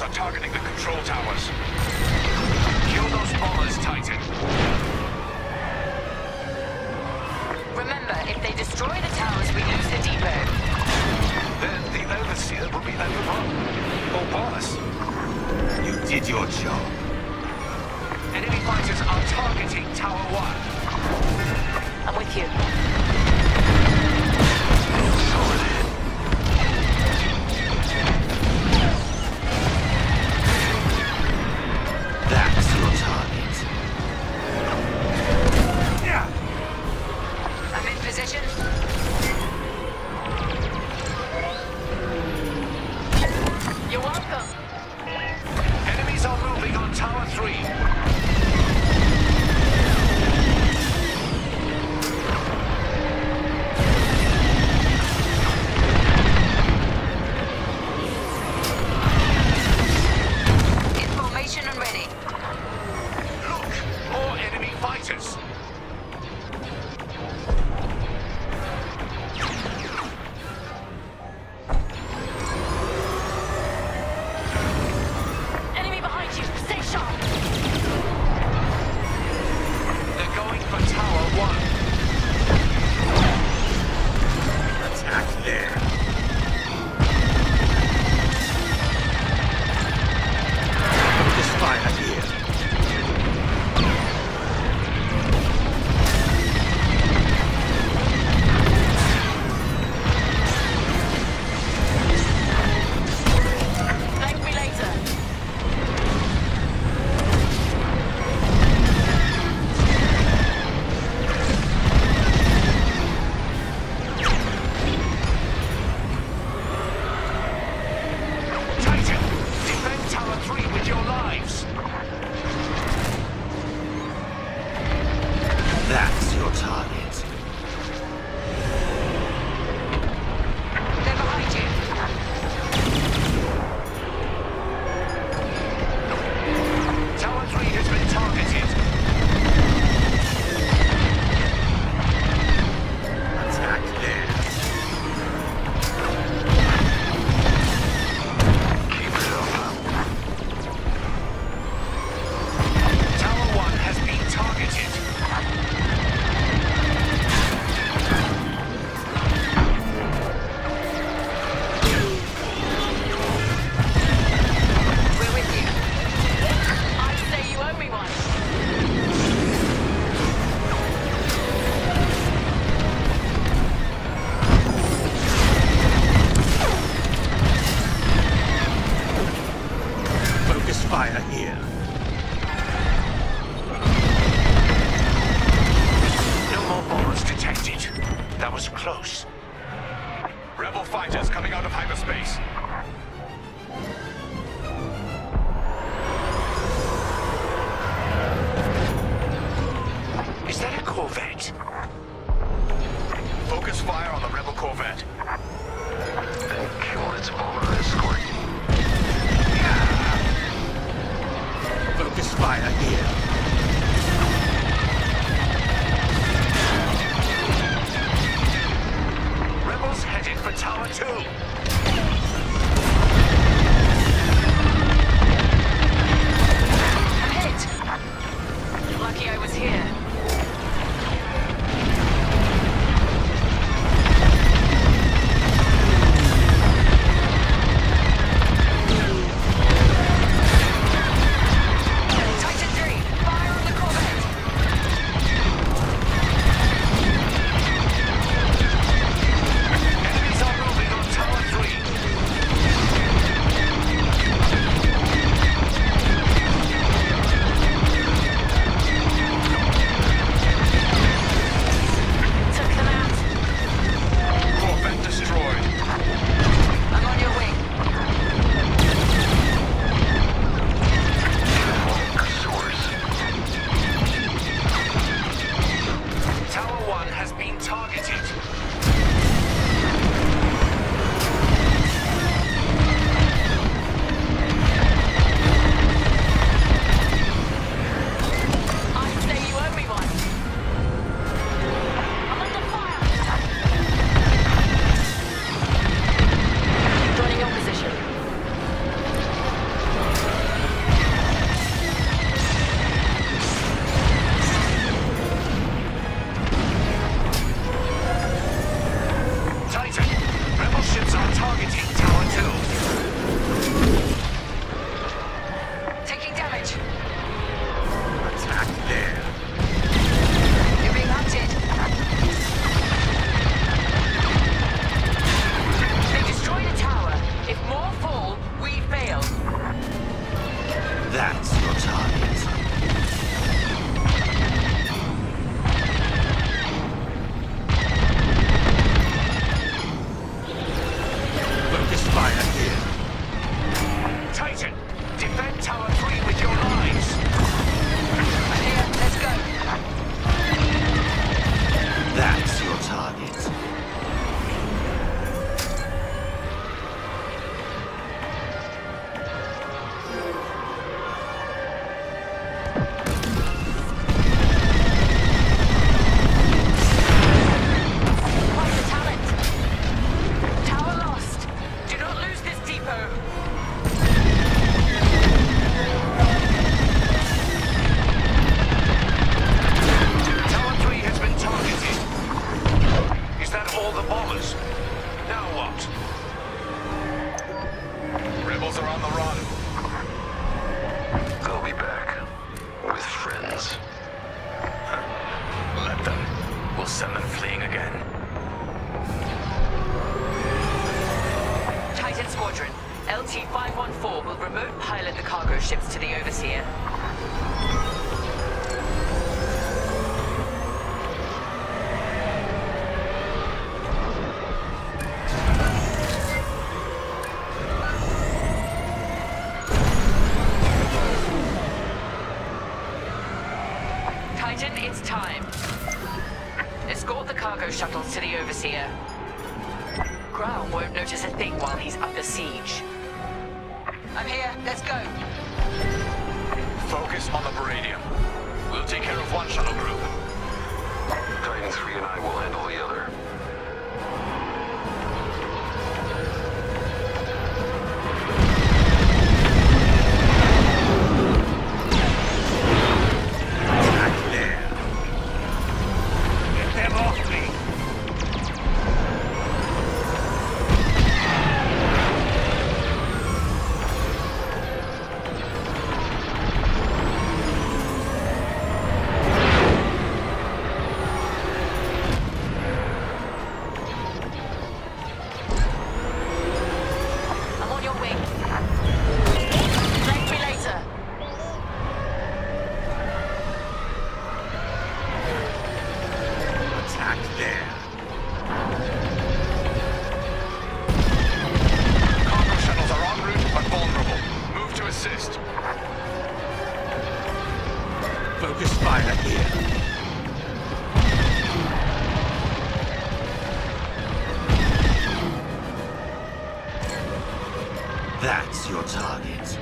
are targeting the control towers. Kill those bombers, Titan. Remember, if they destroy the towers, we lose the depot. Then the Overseer will be left with her. Or boss. You did your job. Enemy fighters are targeting Tower 1. I'm with you. That's your target. Yeah. I'm in position. You're welcome. Enemies are moving on Tower 3. Information and ready. Look! More enemy fighters! Enemy behind you. Stay sharp. They're going for Tower 1. Attack there. Focus fire here. Thank me later. Titan, defend Tower 3 with your lives. That's your target. They're behind you. Tower 3 has been targeted. Attack there. Keep it up. Tower 1 has been targeted. We're with you. I say you owe me one. Focus fire here. No more bombers detected. That was close. Rebel fighters coming out of hyperspace. Is that a Corvette? Focus fire on the Rebel Corvette. Kill its bomber escort. Focus fire here. Rebels headed for Tower 2. I'm hit. Lucky I was here. Titan 3. shuttle are on the run. They'll be back. With friends. Let them. We'll send them fleeing again. Titan Squadron, LT-514 will remote pilot the cargo ships to the Overseer. Titan, it's time. Escort the cargo shuttles to the Overseer. Grau won't notice a thing while he's under siege. I'm here. Let's go. Focus on the Baradium. We'll take care of one shuttle group. Titan 3 and I will handle the other. Back there. Get them off me. I'm on your wing. Thank me later. Attack there. Cargo shuttles are en route but vulnerable. Move to assist. Focus fire here. That's your target.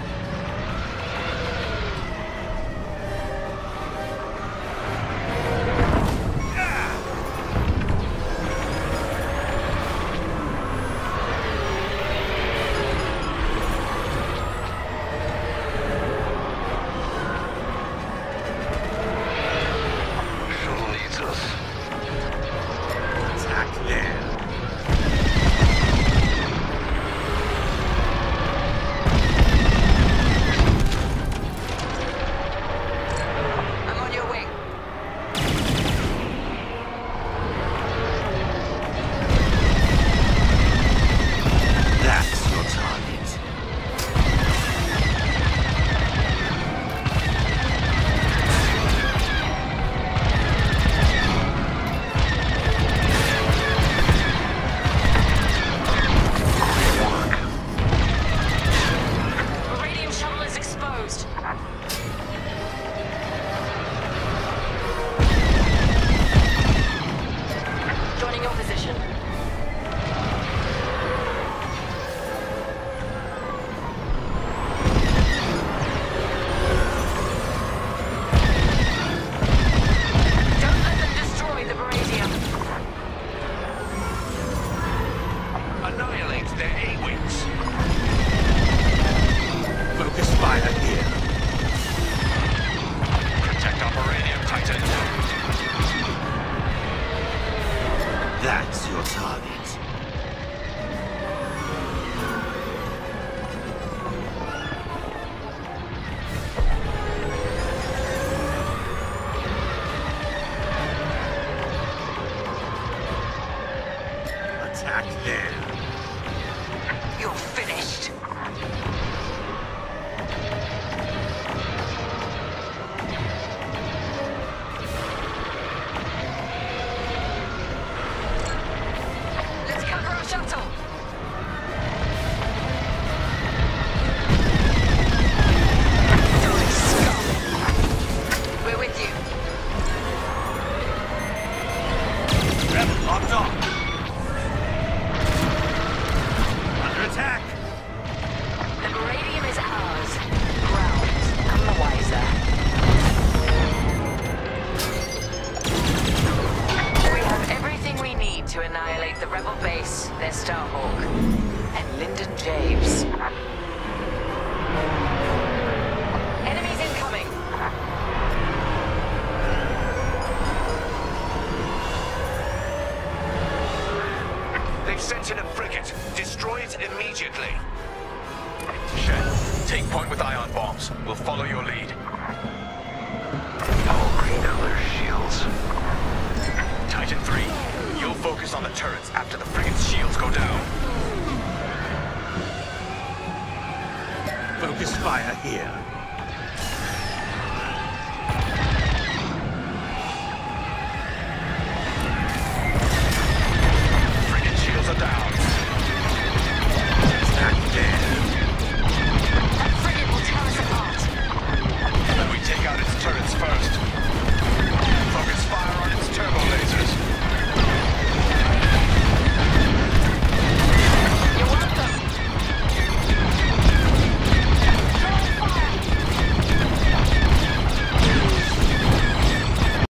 Shuttle needs us. Attack there. Take point with ion bombs. We'll follow your lead. I'll bring down their shields. Titan 3, you'll focus on the turrets after the frigate's shields go down. Focus fire here.